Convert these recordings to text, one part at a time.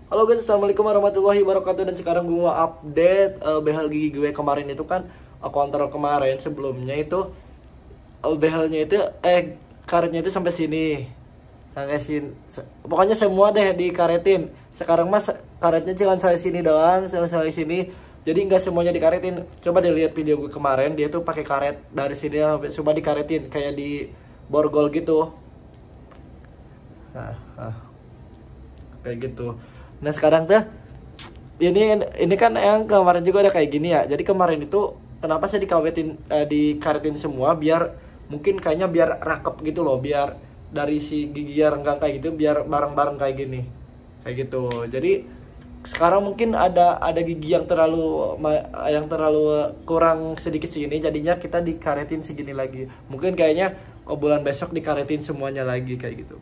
Halo guys, assalamualaikum warahmatullahi wabarakatuh. Dan sekarang gue mau update behel gigi gue. Kemarin itu kan kontrol kemarin sebelumnya itu behelnya itu karetnya itu sampai sini, sampai sini. Pokoknya semua deh dikaretin. Sekarang mas karetnya cuma sampai sini doang, sampai sini. Jadi nggak semuanya dikaretin. Coba dilihat video gue kemarin, dia tuh pakai karet dari sini sampai coba dikaretin kayak di borgol gitu. Nah, kayak gitu. Nah sekarang tuh ini kan yang kemarin juga ada kayak gini ya. Jadi kemarin itu kenapa saya dikaretin semua biar mungkin kayaknya biar rakep gitu loh, biar dari si gigi renggang kayak gitu biar bareng-bareng kayak gini. Kayak gitu. Jadi sekarang mungkin ada gigi yang terlalu kurang sedikit segini, jadinya kita dikaretin segini lagi. Mungkin kayaknya bulan besok dikaretin semuanya lagi kayak gitu.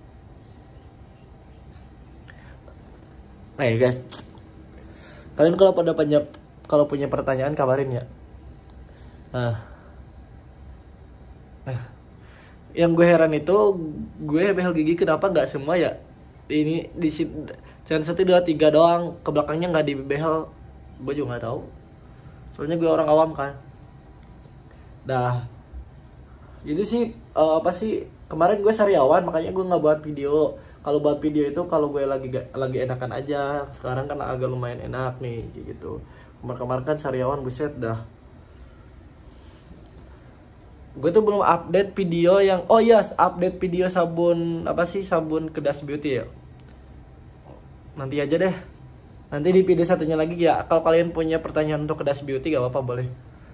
Nah ya guys, kalian kalau punya pertanyaan kabarin ya. Yang gue heran itu gue behel gigi kenapa nggak semua ya? Ini di sini channel 1, 2, 3 doang, ke belakangnya nggak dibehel. Gue juga nggak tahu. Soalnya gue orang awam kan. Dah, itu sih apa sih? Kemarin gue sariawan makanya gue nggak buat video. Kalau buat video itu kalau gue lagi enakan aja. Sekarang kan agak lumayan enak nih gitu. Kemarin kan sariawan buset dah. Gue tuh belum update video yang update video sabun apa sih, sabun Kedas Beauty ya. Nanti aja deh. Nanti di video satunya lagi ya. Kalau kalian punya pertanyaan untuk Kedas Beauty gak apa-apa boleh.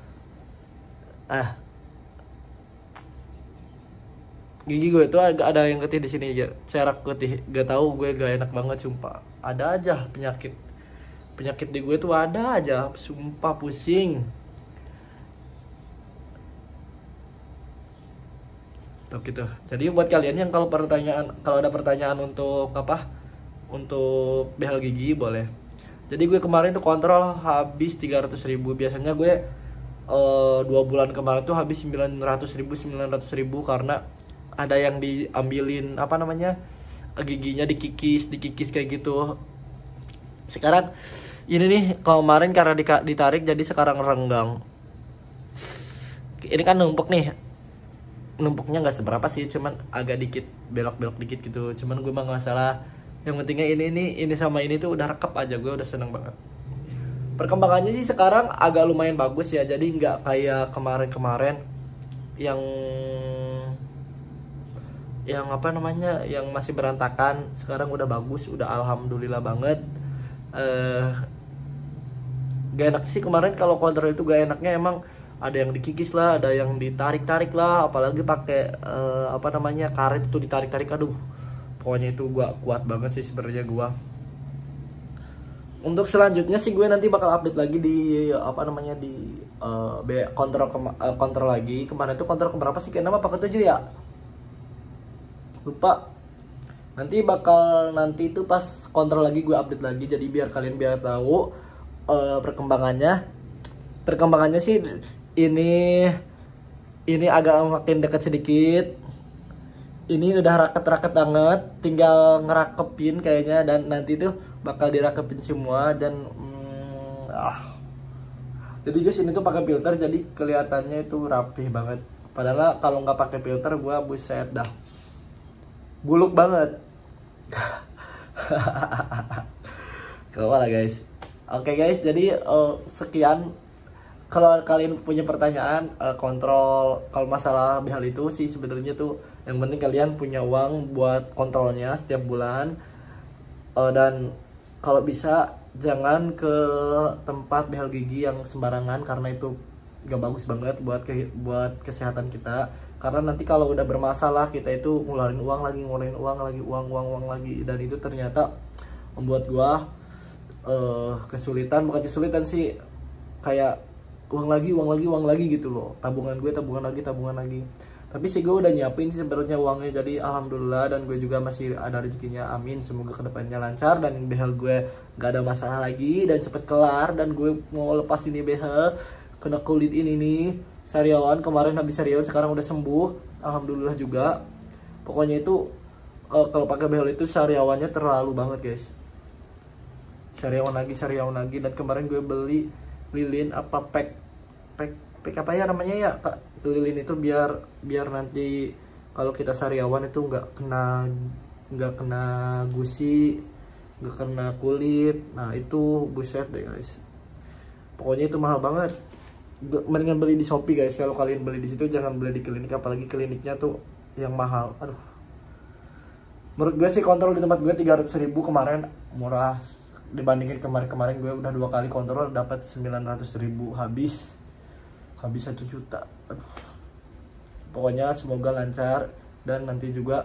Gigi gue tuh agak ada yang ketih di sini aja, serak ketih, gak tahu gue gak enak banget sumpah. Ada aja penyakit di gue tuh ada aja, sumpah pusing. Tuh gitu. Jadi buat kalian yang kalau ada pertanyaan untuk untuk behel gigi boleh. Jadi gue kemarin tuh kontrol habis 300.000. Biasanya gue 2 bulan kemarin tuh habis 900.000 karena ada yang diambilin giginya dikikis kayak gitu. Sekarang ini nih kemarin karena ditarik jadi sekarang renggang. Ini kan numpuknya nggak seberapa sih, cuman agak dikit belok dikit gitu. Cuman gue mah nggak masalah. Yang pentingnya ini sama ini tuh udah rekep aja, gue udah seneng banget. Perkembangannya sih sekarang agak lumayan bagus ya, jadi nggak kayak kemarin yang yang masih berantakan. Sekarang udah bagus, udah alhamdulillah banget. Gak enak sih kemarin kalau kontrol itu, gak enaknya emang ada yang dikikis lah, ada yang ditarik lah, apalagi pakai karet itu ditarik. Aduh, pokoknya itu gua kuat banget sih sebenarnya gua. Untuk selanjutnya sih gue nanti bakal update lagi di kontrol lagi. Kemarin itu kontrol keberapa sih, kayak nama pakai 7 ya, lupa. Nanti itu pas kontrol lagi gue update lagi, jadi biar kalian tahu perkembangannya sih. Ini agak makin dekat sedikit. Ini udah raket banget, tinggal ngerakepin kayaknya, dan nanti tuh bakal dirakepin semua. Dan jadi guys, ini tuh pakai filter jadi kelihatannya itu rapih banget. Padahal kalau nggak pakai filter gue buset dah, buluk banget. Kewala lah guys. Oke guys, jadi sekian. Kalau kalian punya pertanyaan kontrol, kalau masalah behel itu sih sebenarnya tuh yang penting kalian punya uang buat kontrolnya setiap bulan. Dan kalau bisa jangan ke tempat behel gigi yang sembarangan, karena itu gak bagus banget buat kesehatan kita. Karena nanti kalau udah bermasalah kita itu ngeluarin uang lagi, uang lagi, dan itu ternyata membuat gua bukan kesulitan sih, kayak uang lagi gitu loh. Tabungan lagi. Tapi sih gue udah nyiapin sih sebenarnya uangnya, jadi alhamdulillah. Dan gue juga masih ada rezekinya, amin. Semoga kedepannya lancar dan behel gue gak ada masalah lagi dan cepet kelar. Dan gue mau lepas ini behel, kena kulit ini nih, sariawan. Kemarin habis sariawan, sekarang udah sembuh, alhamdulillah juga. Pokoknya itu kalau pakai behel itu sariawannya terlalu banget guys. sariawan lagi. Dan kemarin gue beli lilin apa pack apa ya namanya ya Kak, lilin itu biar nanti kalau kita sariawan itu nggak kena gusi, nggak kena kulit. Nah itu buset deh guys, pokoknya itu mahal banget. Mendingan beli di Shopee guys. Kalau kalian beli di situ jangan beli di klinik, apalagi kliniknya tuh yang mahal. Aduh, menurut gue sih kontrol di tempat gue 300.000 kemarin murah, dibandingin kemarin gue udah 2 kali kontrol dapat 900.000, habis 1 juta. Aduh. Pokoknya semoga lancar dan nanti juga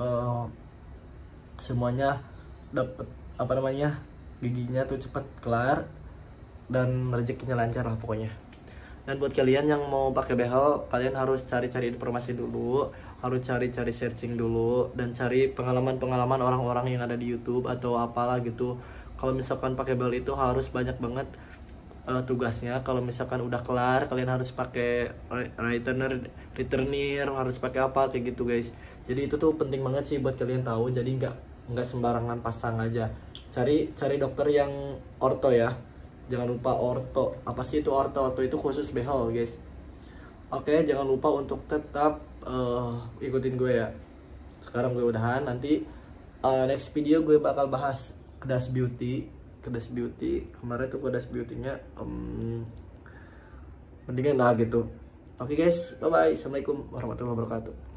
semuanya dapat apa namanya, giginya tuh cepet kelar dan rezekinya lancar lah pokoknya. Dan buat kalian yang mau pakai behel, kalian harus cari-cari informasi dulu, harus cari-cari searching dulu, dan cari pengalaman-pengalaman orang-orang yang ada di YouTube atau apalah gitu. Kalau misalkan pakai behel itu harus banyak banget tugasnya. Kalau misalkan udah kelar, kalian harus pakai returnir, harus pakai apa kayak gitu guys. Jadi itu tuh penting banget sih buat kalian tahu. Jadi nggak sembarangan pasang aja. Cari dokter yang orto ya. Jangan lupa orto. Apa sih itu orto? Orto itu khusus behel guys. Oke, jangan lupa untuk tetap ikutin gue ya. Sekarang gue udahan. Nanti next video gue bakal bahas Kedas Beauty. Kemarin tuh Kedas Beauty-nya mendingan lah gitu. Oke guys, bye bye. Assalamualaikum warahmatullahi wabarakatuh.